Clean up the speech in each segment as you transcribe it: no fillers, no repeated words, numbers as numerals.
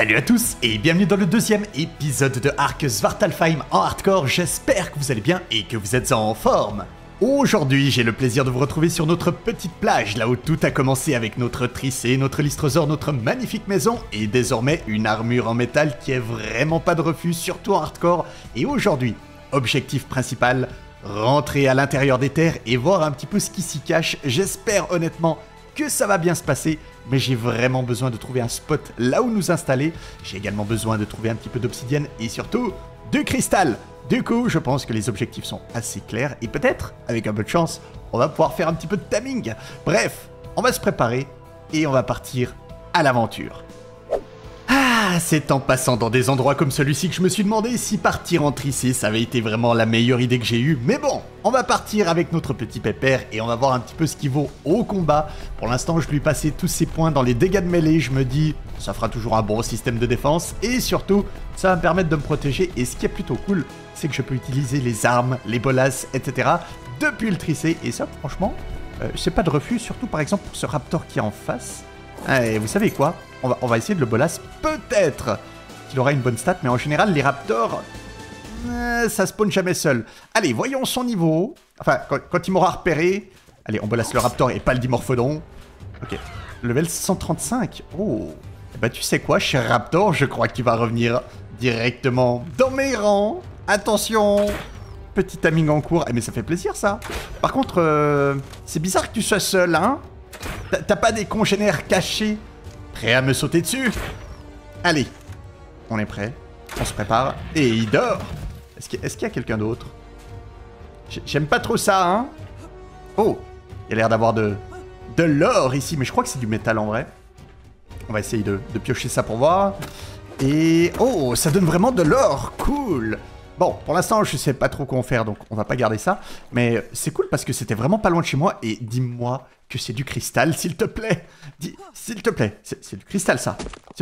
Salut à tous et bienvenue dans le deuxième épisode de Ark Svartalfheim en hardcore. J'espère que vous allez bien et que vous êtes en forme. Aujourd'hui, j'ai le plaisir de vous retrouver sur notre petite plage, là où tout a commencé avec notre tricé, notre lystrosaure, notre magnifique maison et désormais une armure en métal qui est vraiment pas de refus, surtout en hardcore. Et aujourd'hui, objectif principal, rentrer à l'intérieur des terres et voir un petit peu ce qui s'y cache. J'espère honnêtement que ça va bien se passer, mais j'ai vraiment besoin de trouver un spot là où nous installer. J'ai également besoin de trouver un petit peu d'obsidienne et surtout du cristal. Du coup, je pense que les objectifs sont assez clairs et peut-être, avec un peu de chance, on va pouvoir faire un petit peu de timing. Bref, on va se préparer et on va partir à l'aventure. Ah, c'est en passant dans des endroits comme celui-ci que je me suis demandé si partir en tricé, ça avait été vraiment la meilleure idée que j'ai eue. Mais bon, on va partir avec notre petit pépère et on va voir un petit peu ce qui vaut au combat. Pour l'instant, je lui passais tous ses points dans les dégâts de mêlée. Je me dis, ça fera toujours un bon système de défense et surtout, ça va me permettre de me protéger. Et ce qui est plutôt cool, c'est que je peux utiliser les armes, les bolasses, etc. depuis le tricé. Et ça, franchement, c'est pas de refus, surtout par exemple pour ce raptor qui est en face. Et vous savez quoi ? On va essayer de le bolasse, peut-être qu'il aura une bonne stat, mais en général, les raptors, ça spawn jamais seul. Allez, voyons son niveau. Enfin, quand il m'aura repéré... Allez, on bolasse le raptor et pas le dimorphodon. Ok, level 135. Oh, bah tu sais quoi, cher raptor, je crois qu'il va revenir directement dans mes rangs. Attention, petit timing en cours. Mais ça fait plaisir, ça. Par contre, c'est bizarre que tu sois seul, hein. T'as pas des congénères cachés prêts à me sauter dessus? Allez, on est prêt, on se prépare, et il dort. Est-ce qu'il y a quelqu'un d'autre? J'aime pas trop ça, hein. Oh, il y a l'air d'avoir de l'or ici, mais je crois que c'est du métal en vrai. On va essayer de piocher ça pour voir. Et oh, ça donne vraiment de l'or, cool. Bon, pour l'instant, je sais pas trop quoi en faire, donc on va pas garder ça. Mais c'est cool parce que c'était vraiment pas loin de chez moi. Et dis-moi que c'est du cristal, s'il te plaît. S'il te plaît, c'est du cristal, ça.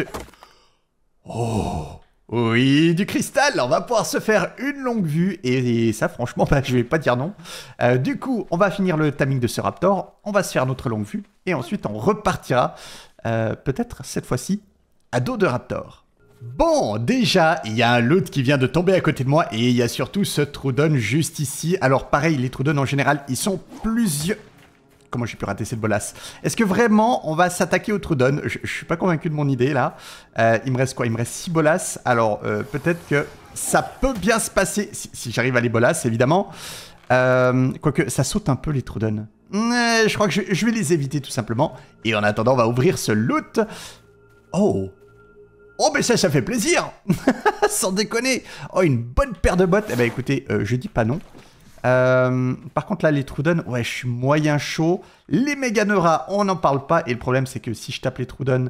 Oh, oui, du cristal. On va pouvoir se faire une longue vue. Et ça, franchement, bah, je vais pas dire non. Du coup, on va finir le timing de ce raptor. On va se faire notre longue vue. Et ensuite, on repartira, peut-être cette fois-ci, à dos de raptor. Bon, déjà, il y a un loot qui vient de tomber à côté de moi et il y a surtout ce Troodon juste ici. Alors pareil, les Troodon en général, ils sont plusieurs... Comment j'ai pu rater cette bolasse? Est-ce que vraiment on va s'attaquer au Troodon? Je suis pas convaincu de mon idée là. Il me reste quoi? Il me reste 6 bolasses. Alors peut-être que ça peut bien se passer si j'arrive à les bolasses, évidemment. Quoique ça saute un peu les Troodon. Je crois que je vais les éviter tout simplement. Et en attendant, on va ouvrir ce loot. Oh! Oh, mais ça fait plaisir. Sans déconner. Oh, une bonne paire de bottes. Eh ben écoutez, je dis pas non. Par contre là, les Troodon, ouais, je suis moyen chaud. Les Meganeura, on n'en parle pas. Et le problème, c'est que si je tape les Troodon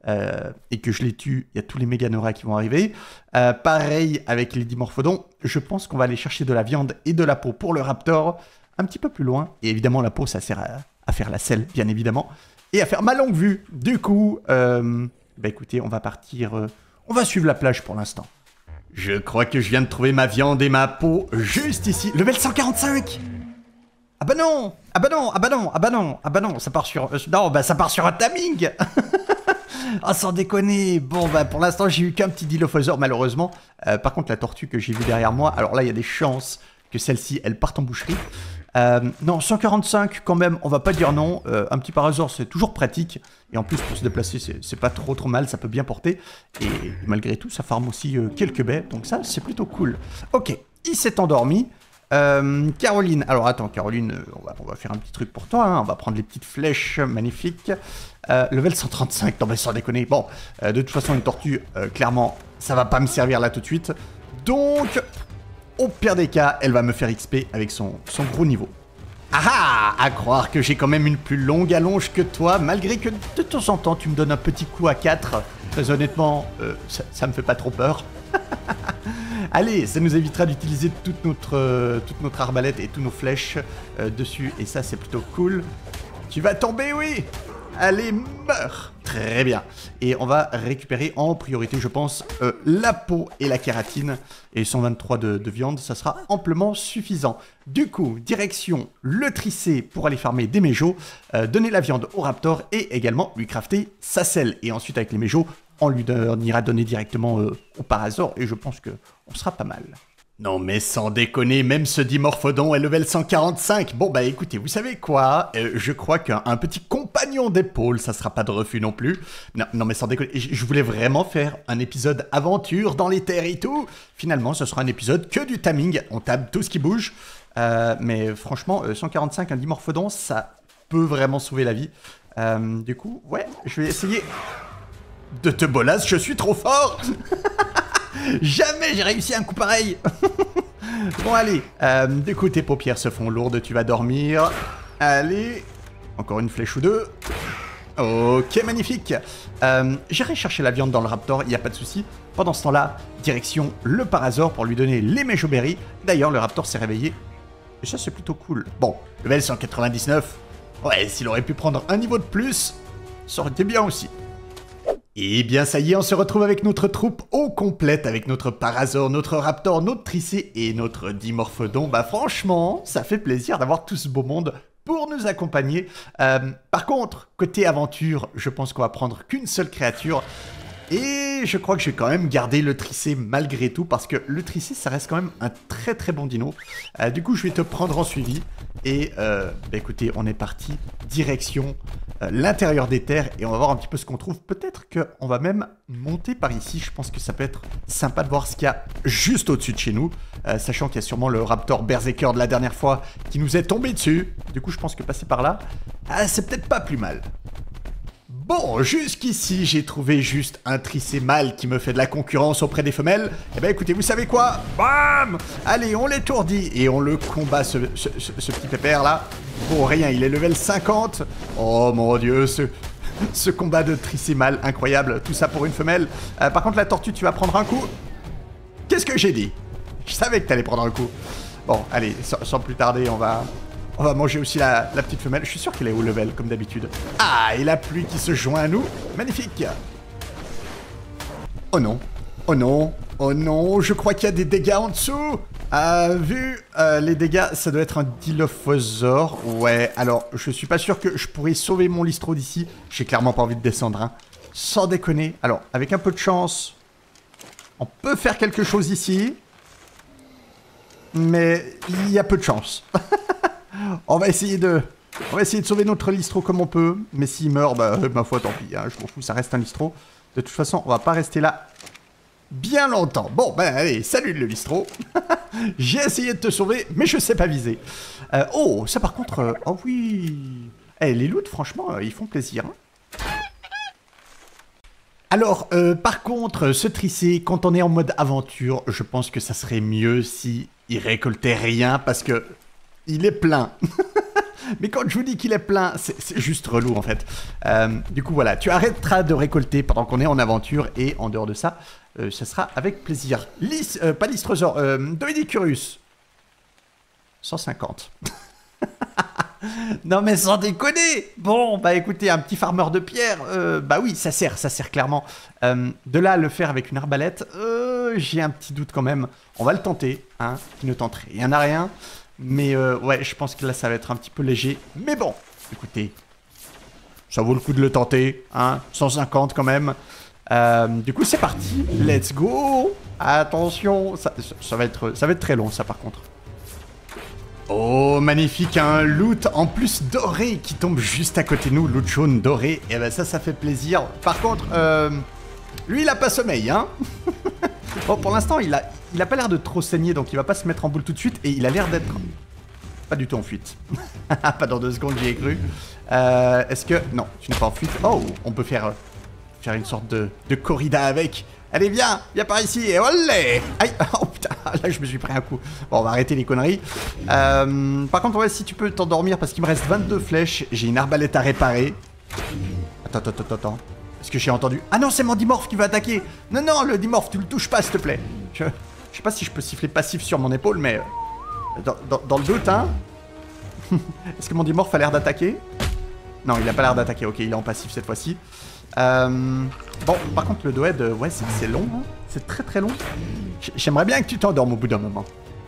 et que je les tue, il y a tous les Meganeura qui vont arriver. Pareil avec les Dimorphodons. Je pense qu'on va aller chercher de la viande et de la peau pour le Raptor un petit peu plus loin. Et évidemment, la peau, ça sert à faire la selle, bien évidemment. Et à faire ma longue vue. Du coup... Bah écoutez, on va partir... on va suivre la plage pour l'instant. Je crois que je viens de trouver ma viande et ma peau juste ici. Level 145. Ah bah non. Ah bah non, ah bah non, ah bah non, ah bah non, ça part sur... non, bah ça part sur un timing. Ah, sans déconner. Bon, bah pour l'instant, j'ai eu qu'un petit Dilophosaure, malheureusement. Par contre, la tortue que j'ai vue derrière moi, alors là, il y a des chances que celle-ci, elle parte en boucherie. Non, 145 quand même, on va pas dire non. Un petit parasaur, c'est toujours pratique. Et en plus, pour se déplacer, c'est pas trop mal, ça peut bien porter. Et malgré tout, ça farme aussi quelques baies. Donc ça, c'est plutôt cool. Ok, il s'est endormi. Caroline, alors attends, Caroline, on va faire un petit truc pour toi. Hein. On va prendre les petites flèches magnifiques. Level 135, non mais sans déconner. Bon, de toute façon, une tortue, clairement, ça va pas me servir là tout de suite. Donc... au pire des cas, elle va me faire XP avec son gros niveau. Ah ah! À croire que j'ai quand même une plus longue allonge que toi, malgré que de temps en temps, tu me donnes un petit coup à 4. Très honnêtement, ça me fait pas trop peur. Allez, ça nous évitera d'utiliser toute notre arbalète et toutes nos flèches dessus. Et ça, c'est plutôt cool. Tu vas tomber, oui! Allez, meurs! Très bien. Et on va récupérer en priorité, je pense, la peau et la kératine. Et 123 de viande, ça sera amplement suffisant. Du coup, direction le tricé pour aller farmer des méjos, donner la viande au raptor et également lui crafter sa selle. Et ensuite, avec les méjos, on ira donner directement au Parasaur et je pense qu'on sera pas mal. Non mais sans déconner, même ce Dimorphodon est level 145. Bon bah écoutez, vous savez quoi, je crois qu'un petit compagnon d'épaule, ça sera pas de refus non plus. Non mais sans déconner, je voulais vraiment faire un épisode aventure dans les terres et tout. Finalement, ce sera un épisode que du taming, on tape tout ce qui bouge. Mais franchement, 145, un Dimorphodon, ça peut vraiment sauver la vie. Du coup, ouais, je vais essayer de te bolasse, je suis trop fort. Jamais j'ai réussi un coup pareil. Bon allez, du coup tes paupières se font lourdes, tu vas dormir. Allez, encore une flèche ou deux. Ok, magnifique. J'irai chercher la viande dans le Raptor, il n'y a pas de souci. Pendant ce temps-là, direction le Parasaur pour lui donner les Mejoberries. D'ailleurs, le Raptor s'est réveillé. Et ça, c'est plutôt cool. Bon, level 199. Ouais, s'il aurait pu prendre un niveau de plus, ça aurait été bien aussi. Et bien ça y est, on se retrouve avec notre troupe au complète, avec notre Parasaur, notre Raptor, notre Tricé et notre Dimorphodon. Bah franchement, ça fait plaisir d'avoir tout ce beau monde pour nous accompagner. Par contre, côté aventure, je pense qu'on va prendre qu'une seule créature. Et je crois que je vais quand même garder le Tricé malgré tout, parce que le Tricé, ça reste quand même un très très bon dino. Du coup, je vais te prendre en suivi. Et bah écoutez, on est parti, direction l'intérieur des terres, et on va voir un petit peu ce qu'on trouve. Peut-être qu'on va même monter par ici, je pense que ça peut être sympa de voir ce qu'il y a juste au-dessus de chez nous. Sachant qu'il y a sûrement le Raptor Berserker de la dernière fois qui nous est tombé dessus. Du coup, je pense que passer par là, c'est peut-être pas plus mal. Bon, jusqu'ici, j'ai trouvé juste un Tricé mâle qui me fait de la concurrence auprès des femelles. Eh ben écoutez, vous savez quoi? Bam! Allez, on l'étourdit et on le combat, ce petit pépère là. Pour rien, il est level 50. Oh mon dieu, ce combat de Tricé mâle, incroyable. Tout ça pour une femelle. Par contre, la tortue, tu vas prendre un coup. Qu'est-ce que j'ai dit? Je savais que t'allais prendre un coup. Bon, allez, sans plus tarder, on va manger aussi la petite femelle. Je suis sûr qu'elle est au level, comme d'habitude. Ah, et la pluie qui se joint à nous. Magnifique. Oh non. Oh non. Oh non. Je crois qu'il y a des dégâts en dessous. Vu les dégâts, ça doit être un Dilophosaure. Ouais, alors, je suis pas sûr que je pourrais sauver mon Lystro d'ici. J'ai clairement pas envie de descendre, hein. Sans déconner. Alors, avec un peu de chance, on peut faire quelque chose ici. Mais il y a peu de chance. On va essayer de sauver notre Lystro comme on peut. Mais s'il meurt, bah, ma foi, tant pis. Hein, je m'en fous, ça reste un Lystro. De toute façon, on va pas rester là bien longtemps. Bon, ben allez, salut le Lystro. J'ai essayé de te sauver, mais je sais pas viser. Oh, ça par contre... oh oui. Les loots, franchement, ils font plaisir. Hein. Alors, par contre, ce Tricé, quand on est en mode aventure, je pense que ça serait mieux si il récoltait rien, parce que il est plein. Mais quand je vous dis qu'il est plein, c'est juste relou en fait. Du coup voilà, tu arrêteras de récolter pendant qu'on est en aventure, et en dehors de ça, ça sera avec plaisir. Pas Lystrosaure, Doedicurus. 150. Non mais sans déconner. Bon, bah écoutez, un petit farmeur de pierre, bah oui, ça sert clairement. De là à le faire avec une arbalète, j'ai un petit doute quand même. On va le tenter, hein, qui ne tente rien à rien. Mais ouais, je pense que là, ça va être un petit peu léger. Mais bon, écoutez, ça vaut le coup de le tenter, hein, 150 quand même. Du coup, c'est parti, let's go. Attention, ça va être très long, ça, par contre. Oh, magnifique, un loot en plus doré qui tombe juste à côté de nous, loot jaune doré. Et ben ça fait plaisir. Par contre, lui, il a pas sommeil, hein. Bon, pour l'instant, il a pas l'air de trop saigner, donc il va pas se mettre en boule tout de suite, et il a l'air d'être pas du tout en fuite. Pas dans 2 secondes, j'y ai cru. Est-ce que... Non, tu n'es pas en fuite. Oh, on peut faire une sorte de corrida avec. Allez, viens par ici, et olé. Aïe, oh putain, là je me suis pris un coup. Bon, on va arrêter les conneries. Par contre, ouais, si tu peux t'endormir, parce qu'il me reste 22 flèches, j'ai une arbalète à réparer. Attends. Est-ce que j'ai entendu? Ah non, c'est mon Dimorph qui va attaquer. Non, le Dimorph, tu le touches pas, s'il te plaît. Je sais pas si je peux siffler passif sur mon épaule, mais... Dans le doute, hein. Est-ce que mon Dimorph a l'air d'attaquer? Non, il a pas l'air d'attaquer. Ok, il est en passif cette fois-ci. Bon, par contre, le Doed, ouais, c'est long. Hein. C'est très très long. J'aimerais bien que tu t'endormes au bout d'un moment.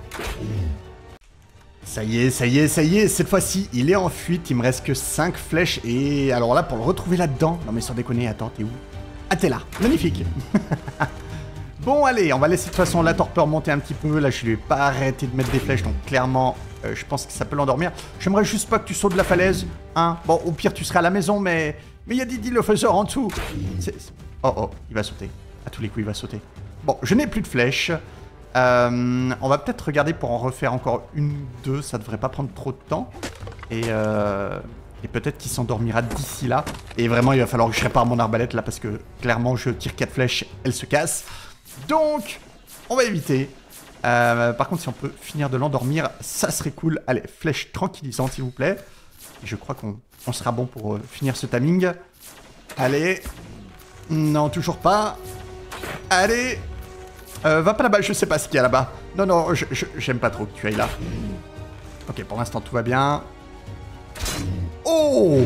Ça y est, cette fois-ci, il est en fuite, il me reste que 5 flèches, et alors là, pour le retrouver là-dedans... Non mais sans déconner, attends, t'es où? Ah, t'es là. Magnifique. Bon, allez, on va laisser de toute façon la torpeur monter un petit peu. Là, je lui ai pas arrêté de mettre des flèches, donc clairement, je pense que ça peut l'endormir. J'aimerais juste pas que tu sautes de la falaise, hein. Bon, au pire, tu seras à la maison, mais il y a des dilophoseurs en dessous. Oh, il va sauter. À tous les coups, il va sauter. Bon, je n'ai plus de flèches. On va peut-être regarder pour en refaire encore une ou deux. Ça devrait pas prendre trop de temps. Et peut-être qu'il s'endormira d'ici là. Et vraiment, il va falloir que je répare mon arbalète là, parce que clairement, je tire 4 flèches, elle se casse. Donc, on va éviter. Par contre, si on peut finir de l'endormir, ça serait cool. Allez, flèche tranquillisante, s'il vous plaît. Et je crois qu'on sera bon pour finir ce timing. Allez. Non, toujours pas. Allez. Va pas là-bas, je sais pas ce qu'il y a là-bas. Non, j'aime pas trop que tu ailles là. Ok, pour l'instant, tout va bien. Oh.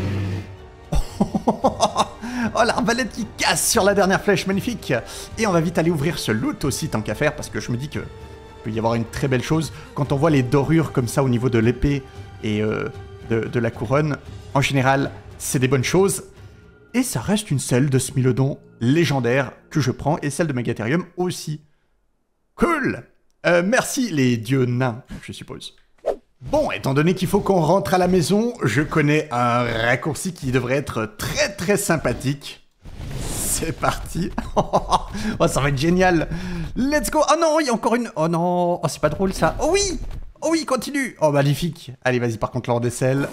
Oh, l'arbalète qui casse sur la dernière flèche, magnifique. Et on va vite aller ouvrir ce loot aussi, tant qu'à faire, parce que je me dis que peut y avoir une très belle chose. Quand on voit les dorures comme ça au niveau de l'épée et de la couronne, en général, c'est des bonnes choses. Et ça reste une selle de Smilodon légendaire que je prends, et celle de Megatherium aussi. Cool. Merci les dieux nains, je suppose. Bon, étant donné qu'il faut qu'on rentre à la maison, je connais un raccourci qui devrait être très très sympathique. C'est parti. Oh, ça va être génial. Let's go. Oh non, il y a encore une... Oh non, oh, c'est pas drôle ça. Oh oui. Oh oui, continue. Oh, magnifique. Allez, vas-y, par contre, là, on décèle.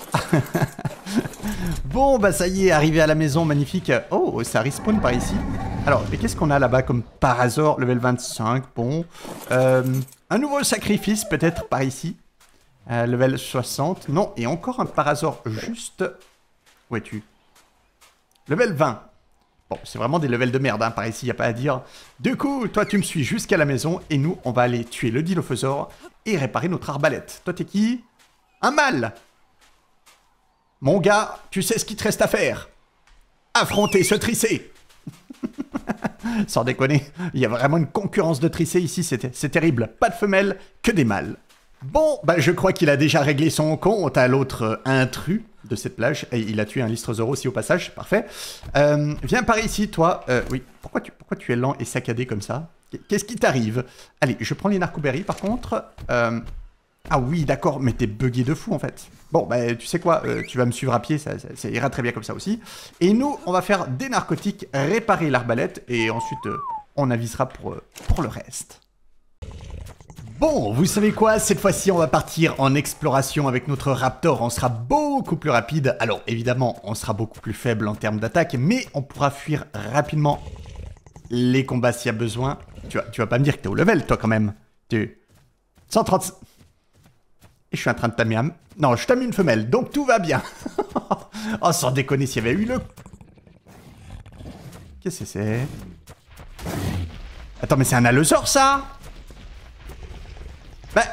Bon, bah ça y est, arrivé à la maison, magnifique. Oh, ça respawn par ici. Alors, mais qu'est-ce qu'on a là-bas comme parasaur, level 25, bon. Un nouveau sacrifice, peut-être, par ici. Level 60. Non, et encore un parasaur juste... Où es-tu? Level 20. Bon, c'est vraiment des levels de merde, hein, par ici, y a pas à dire. Du coup, toi, tu me suis jusqu'à la maison, et nous, on va aller tuer le dilophosaure et réparer notre arbalète. Toi, t'es qui? Un mâle. Mon gars, tu sais ce qu'il te reste à faire. Affronter ce tricé. Sans déconner, il y a vraiment une concurrence de tricés ici, c'est terrible. Pas de femelles, que des mâles. Bon, bah je crois qu'il a déjà réglé son compte à l'autre intrus de cette plage. Et il a tué un lystrosaure aussi au passage, parfait. Viens par ici, toi. Oui, pourquoi tu es lent et saccadé comme ça? Qu'est-ce qui t'arrive? Allez, je prends les narcoberries par contre. Ah oui, d'accord, mais t'es bugué de fou en fait. Bon, bah tu sais quoi, tu vas me suivre à pied, ça ira très bien comme ça aussi. Et nous, on va faire des narcotiques, réparer l'arbalète, et ensuite on avisera pour le reste. Bon, vous savez quoi, cette fois-ci on va partir en exploration avec notre Raptor, on sera beaucoup plus rapide. Alors évidemment, on sera beaucoup plus faible en termes d'attaque, mais on pourra fuir rapidement les combats s'il y a besoin. Tu vas pas me dire que t'es au level toi quand même. 130... Et je suis en train de tamer un... Non, je tame une femelle, donc tout va bien. Oh, sans déconner, s'il y avait eu le... Qu'est-ce que c'est? Attends, mais c'est un allosaure, ça? Bah...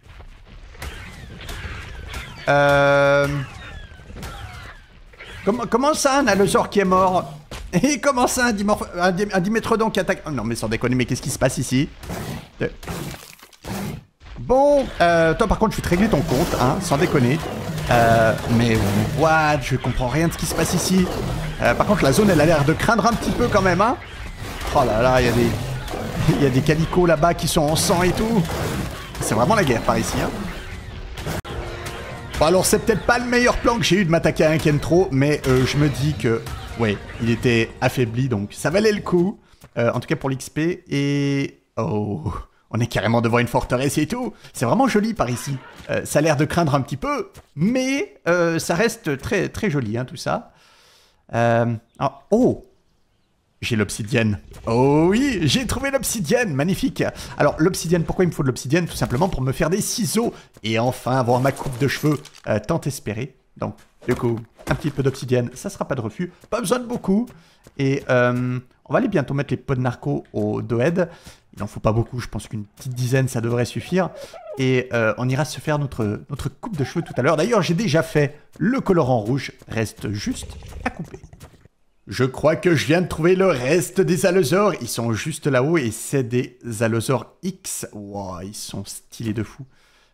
Comment ça, un allosaure qui est mort? Et comment ça, un dimétrodon qui attaque... Oh, non, mais sans déconner, mais qu'est-ce qui se passe ici? Bon, toi par contre je vais te régler ton compte, hein, sans déconner. Mais what? Je comprends rien de ce qui se passe ici. Par contre la zone elle a l'air de craindre un petit peu quand même, hein. Oh là là, il y a des calicots là-bas qui sont en sang et tout. C'est vraiment la guerre par ici, hein. Bon alors c'est peut-être pas le meilleur plan que j'ai eu de m'attaquer à un Kentro, mais je me dis que, ouais, il était affaibli donc ça valait le coup. En tout cas pour l'XP et... Oh... On est carrément devant une forteresse et tout. C'est vraiment joli par ici. Ça a l'air de craindre un petit peu, mais ça reste très, très joli, hein, tout ça. Oh! J'ai l'obsidienne. Oh oui, j'ai trouvé l'obsidienne, magnifique. Alors, l'obsidienne, pourquoi il me faut de l'obsidienne? Tout simplement pour me faire des ciseaux et enfin avoir ma coupe de cheveux tant espérée. Donc, du coup, un petit peu d'obsidienne, ça sera pas de refus. Pas besoin de beaucoup. Et on va aller bientôt mettre les pots de narco au Doed. Il n'en faut pas beaucoup, je pense qu'une petite dizaine, ça devrait suffire. Et on ira se faire notre coupe de cheveux tout à l'heure. D'ailleurs, j'ai déjà fait le colorant rouge, reste juste à couper. Je crois que je viens de trouver le reste des allosaures. Ils sont juste là-haut et c'est des allosaures X. Wow, ils sont stylés de fou.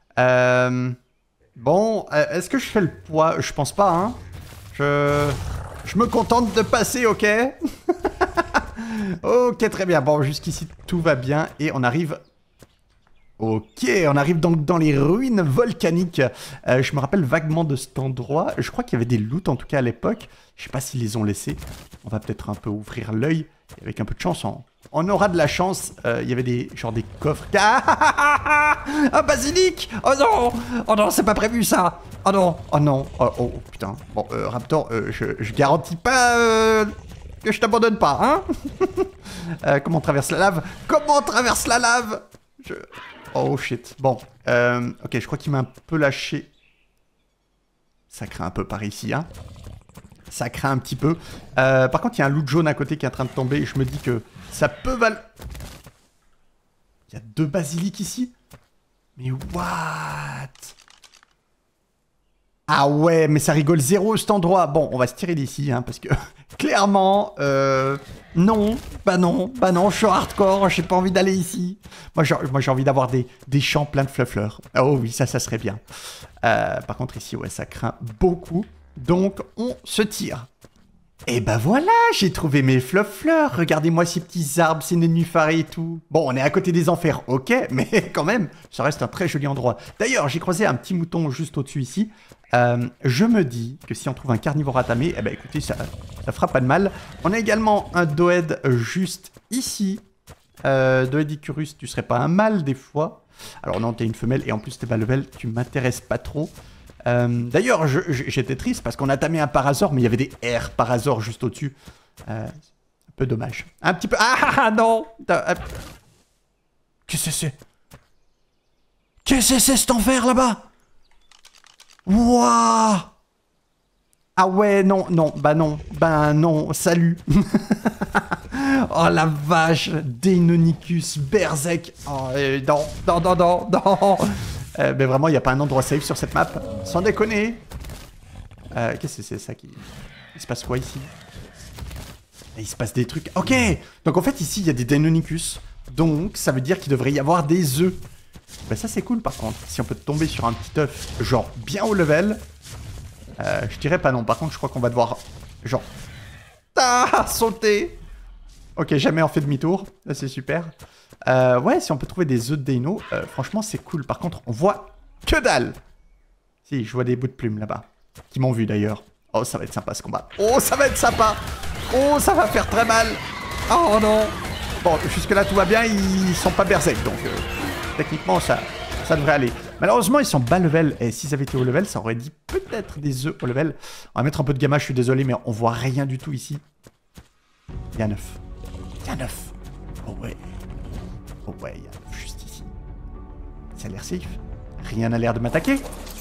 Bon, est-ce que je fais le poids? Je pense pas, hein. Je me contente de passer, ok. Ok, très bien. Bon, jusqu'ici, tout va bien. Et on arrive... Ok, on arrive donc dans les ruines volcaniques. Je me rappelle vaguement de cet endroit. Je crois qu'il y avait des loots, en tout cas, à l'époque. Je sais pas s'ils les ont laissés. On va peut-être un peu ouvrir l'œil. Avec un peu de chance, on aura de la chance. Il y avait des coffres. Un basilic! Oh non! Oh non, c'est pas prévu, ça! Oh non! Oh non! Oh putain. Bon, Raptor, je garantis pas... que je t'abandonne pas, hein. Comment on traverse la lave? Comment on traverse la lave? Oh shit. Bon. Ok, je crois qu'il m'a un peu lâché. Ça craint un peu par ici, hein. Ça craint un petit peu. Par contre, il y a un loot jaune à côté qui est en train de tomber. Et je me dis que ça peut Il y a 2 basiliques ici? Mais what? Ah ouais, mais ça rigole zéro cet endroit. Bon, on va se tirer d'ici, hein, parce que clairement, non, bah non, je suis hardcore, j'ai pas envie d'aller ici. Moi, j'ai envie d'avoir des champs pleins de fluffleurs. Oh oui, ça serait bien. Par contre, ici, ouais, ça craint beaucoup. Donc, on se tire. Et bah voilà, j'ai trouvé mes fluffleurs. Regardez-moi ces petits arbres, ces nénuphars et tout. Bon, on est à côté des enfers, ok, mais quand même, ça reste un très joli endroit. D'ailleurs, j'ai croisé un petit mouton juste au-dessus ici. Je me dis que si on trouve un carnivore atamé, eh ben écoutez, ça fera pas de mal. On a également un doed juste ici. Doedicurus, tu serais pas un mâle des fois. Alors non, t'es une femelle et en plus t'es pas level, tu m'intéresses pas trop. D'ailleurs, j'étais triste parce qu'on a tamé un parasaure, mais il y avait des R parasaures juste au-dessus. Un peu dommage. Un petit peu... Ah non! Qu'est-ce que c'est? Qu'est-ce que c'est cet enfer là-bas? Wouah! Ah ouais, non, bah non, salut. Oh la vache, Deinonychus, Berserk. Oh, non. Mais vraiment, il n'y a pas un endroit safe sur cette map. Sans déconner. Qu'est-ce que c'est ça qui... Il se passe quoi ici? Il se passe des trucs... Ok! Donc en fait, ici, il y a des Deinonychus. Donc, ça veut dire qu'il devrait y avoir des œufs. Bah ça, c'est cool, par contre. Si on peut tomber sur un petit œuf, genre, bien haut level... je dirais pas non. Par contre, je crois qu'on va devoir... Genre... sauter. Ok, jamais on fait demi-tour. Là, c'est super. Ouais, si on peut trouver des œufs de Deino, franchement, c'est cool. Par contre, on voit que dalle. Si, je vois des bouts de plumes là-bas. Qui m'ont vu, d'ailleurs. Oh, ça va être sympa, ce combat. Oh, ça va être sympa. Oh, ça va faire très mal. Oh, non. Bon, jusque-là, tout va bien. Ils sont pas berserk, donc... techniquement, ça devrait aller. Malheureusement, ils sont bas level. Et s'ils avaient été au level, ça aurait dit peut-être des œufs au level. On va mettre un peu de gamma, je suis désolé, mais on voit rien du tout ici. Il y a 9. Il y a 9. Oh ouais. Oh ouais, il y a 9 juste ici. Ça a l'air safe. Rien n'a l'air de m'attaquer.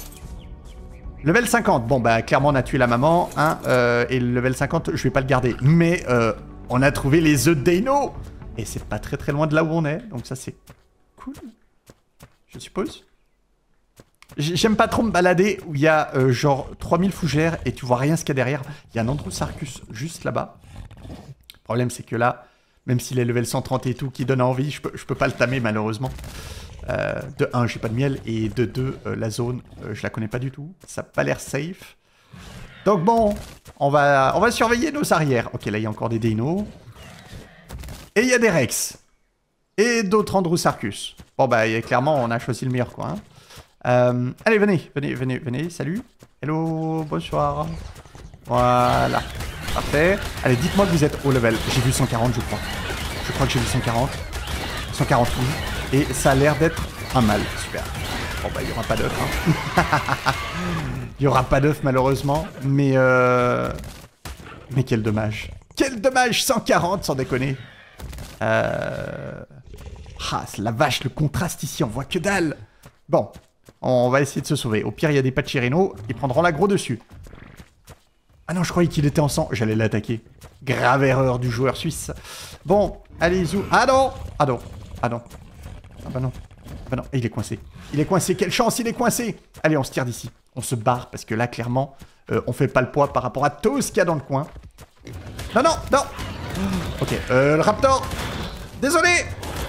Level 50. Bon, bah, clairement, on a tué la maman. Hein, et le level 50, je vais pas le garder. Mais on a trouvé les œufs de Deino. Et c'est pas très très loin de là où on est. Donc ça, c'est cool. Je suppose. J'aime pas trop me balader où il y a genre 3000 fougères et tu vois rien ce qu'il y a derrière. Il y a un Androsarchus juste là-bas. Le problème, c'est que là, même s'il est level 130 et tout, qui donne envie, je peux pas le tamer malheureusement. De 1, j'ai pas de miel. Et de 2, la zone, je la connais pas du tout. Ça a pas l'air safe. Donc bon, on va surveiller nos arrières. Ok, là, il y a encore des Deinos. Et il y a des Rex. Et d'autres Androsarchus. Bon, bah, clairement, on a choisi le meilleur, quoi. Hein. Allez, venez, salut. Hello, bonsoir. Voilà. Parfait. Allez, dites-moi que vous êtes au level. J'ai vu 140, je crois. Je crois que j'ai vu 140. 140, oui. Et ça a l'air d'être un mâle. Super. Bon, bah, il n'y aura pas d'œuf. Hein. Il n'y aura pas d'œuf, malheureusement. Mais quel dommage. Quel dommage, 140, sans déconner. Ah, la vache, le contraste ici, on voit que dalle. Bon, on va essayer de se sauver. Au pire, il y a des Pachirinos, ils prendront l'aggro dessus. Ah non, je croyais qu'il était en sang. J'allais l'attaquer. Grave erreur du joueur suisse. Bon, allez, zou. Ah non. Ah non. Ah non. Ah bah non. Ah bah non. Et il est coincé. Il est coincé. Quelle chance, il est coincé. Allez, on se tire d'ici. On se barre parce que là, clairement, on fait pas le poids par rapport à tout ce qu'il y a dans le coin. Non, non, non. Ok, le Raptor. Désolé.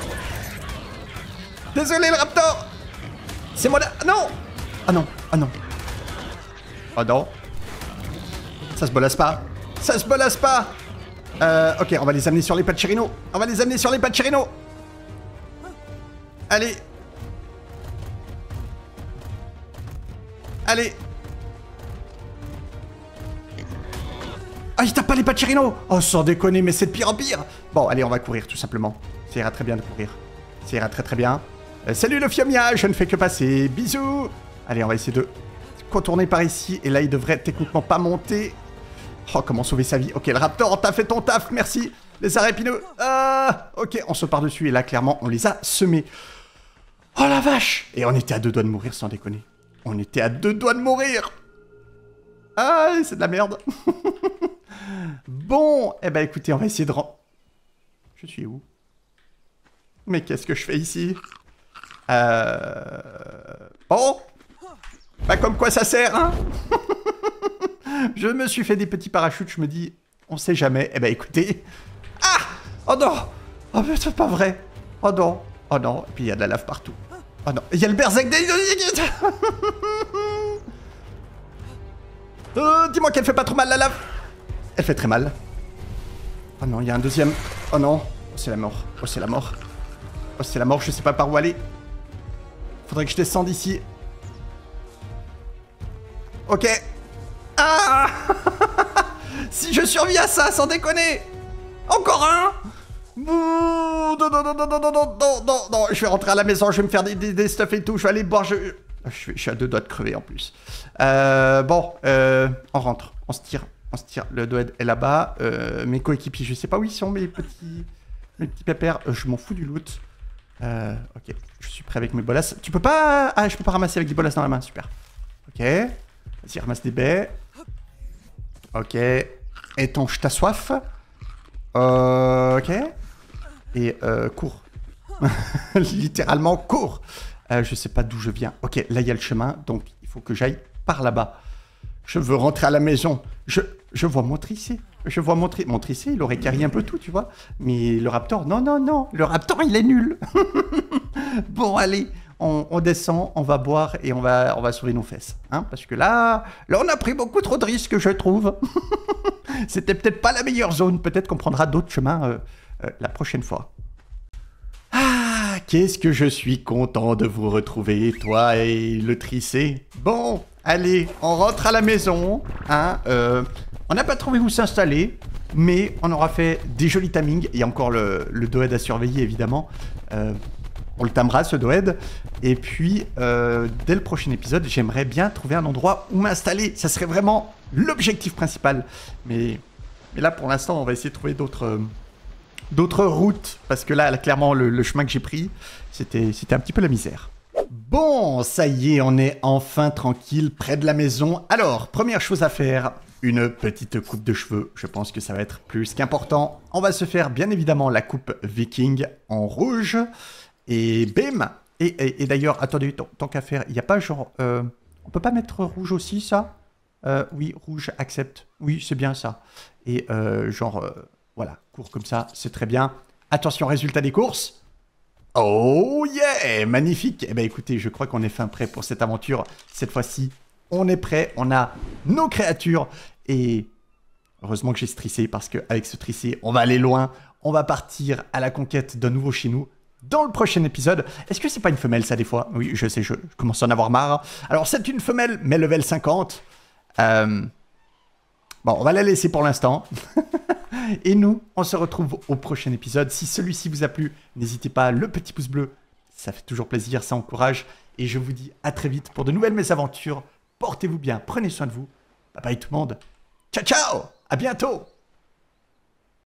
Désolé, le Raptor. C'est moi là. Non. Ah non. Ah non. Ah non. Ça se bolasse pas. Ça se bolasse pas. Ok, on va les amener sur les Pachyrino. On va les amener sur les Pachyrino. Allez. Allez. Ah, il tape pas les Pachyrino. Oh, sans déconner, mais c'est de pire en pire. Bon, allez, on va courir, tout simplement. Ça ira très bien de courir. Ça ira très très bien. Salut le Fiomia, je ne fais que passer. Bisous. Allez, on va essayer de contourner par ici. Et là, il devrait techniquement pas monter. Oh, comment sauver sa vie. Ok, le Raptor, t'as fait ton taf, merci. Les arrêts épineux. Ok, on saute par-dessus. Et là, clairement, on les a semés. Oh la vache. Et on était à 2 doigts de mourir, sans déconner. On était à 2 doigts de mourir. Ah, c'est de la merde. Bon, eh ben écoutez, on va essayer de... Je suis où? Mais qu'est-ce que je fais ici? Bon. Bah comme quoi ça sert, hein. Je me suis fait des petits parachutes, je me dis, on sait jamais. Eh ben écoutez... Ah. Oh non. Oh mais c'est pas vrai. Oh non. Oh non. Et puis il y a de la lave partout. Oh non. Il y a le berserk des... Dis-moi qu'elle fait pas trop mal la lave. Elle fait très mal. Oh non, il y a un deuxième. Oh non. Oh, c'est la mort. Oh, c'est la mort. Oh, c'est la mort, je sais pas par où aller. Faudrait que je descende ici. Ok. Ah. Si je survis à ça, sans déconner. Encore un. Non, non, non, non, non, non, non, non, non, non. Je vais rentrer à la maison, je vais me faire des stuff et tout. Je vais aller boire. Je suis à 2 doigts de crever en plus. Bon, on rentre. On se tire. On se tire. Le Doed est là-bas. Mes coéquipiers, je sais pas où ils sont, mes petits pépères. Je m'en fous du loot. Ok, je suis prêt avec mes bolas. Tu peux pas... Ah, je peux pas ramasser avec des bolas dans la main. Super. Ok. Vas-y, ramasse des baies. Ok. Étanche ta soif. Ok. Et cours. Littéralement, cours. Je sais pas d'où je viens. Ok, là, il y a le chemin. Donc, il faut que j'aille par là-bas. Je veux rentrer à la maison. Je vois mon tricé. Je vois mon tricé, il aurait carré un peu tout, tu vois. Mais le Raptor, non, non, non. Le Raptor, il est nul. Bon, allez, on descend, on va boire et on va sauver nos fesses. Hein, parce que là, on a pris beaucoup trop de risques, je trouve. C'était peut-être pas la meilleure zone. Peut-être qu'on prendra d'autres chemins la prochaine fois. Ah, qu'est-ce que je suis content de vous retrouver, toi et le tricé. Bon, allez, on rentre à la maison. Hein, on n'a pas trouvé où s'installer, mais on aura fait des jolis tamings. Il y a encore le Doed à surveiller, évidemment. On le tamera, ce Doed. Et puis, dès le prochain épisode, j'aimerais bien trouver un endroit où m'installer. Ça serait vraiment l'objectif principal. Mais là, pour l'instant, on va essayer de trouver d'autres routes. Parce que là, clairement, le chemin que j'ai pris, c'était un petit peu la misère. Bon, ça y est, on est enfin tranquille, près de la maison. Alors, première chose à faire, une petite coupe de cheveux. Je pense que ça va être plus qu'important. On va se faire, bien évidemment, la coupe viking en rouge. Et bim. Et d'ailleurs, attendez, tant qu'à faire, il n'y a pas genre... on peut pas mettre rouge aussi, ça? Oui, rouge, accepte. Oui, c'est bien ça. Et voilà, cours comme ça, c'est très bien. Attention, résultat des courses. Oh yeah, magnifique. Eh bien écoutez, je crois qu'on est fin prêt pour cette aventure. Cette fois-ci, on est prêt, on a nos créatures. Et heureusement que j'ai ce tricé, parce qu'avec ce tricé, on va aller loin. On va partir à la conquête d'un nouveau chez nous dans le prochain épisode. Est-ce que c'est pas une femelle, ça, des fois? Oui, je sais, je commence à en avoir marre. Alors, c'est une femelle, mais level 50. Bon, on va la laisser pour l'instant. Et nous, on se retrouve au prochain épisode. Si celui-ci vous a plu, n'hésitez pas, le petit pouce bleu, ça fait toujours plaisir, ça encourage. Et je vous dis à très vite pour de nouvelles mésaventures. Portez-vous bien, prenez soin de vous. Bye bye tout le monde. Ciao, ciao, à bientôt.